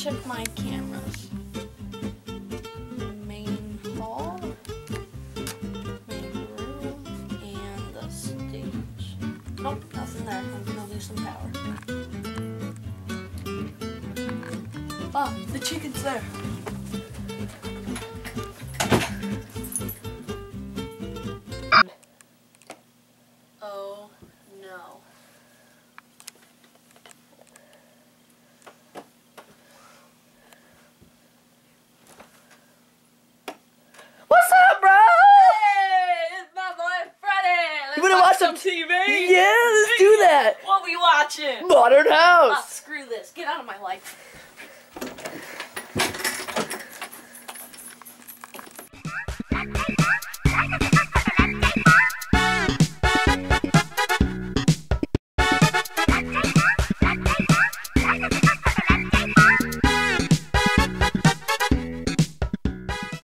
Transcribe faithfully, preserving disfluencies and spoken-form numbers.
check my cameras. Main hall, main room, and the stage. Nope, nothing there. I'm gonna lose some power. Ah, the chicken's there. Oh no. What's up, bro? Hey, it's my boy Freddie. Let's You wanna watch watch some some T V? Yeah, let's do that. What we watching? Modern Ah, House. screw this. Get out of my life.